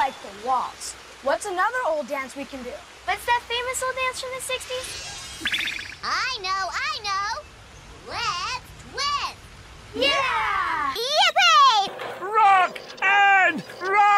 like the waltz. What's another old dance we can do? What's that famous old dance from the 60s? I know. Let's twist! Yeah! Yippee! Rock and roll!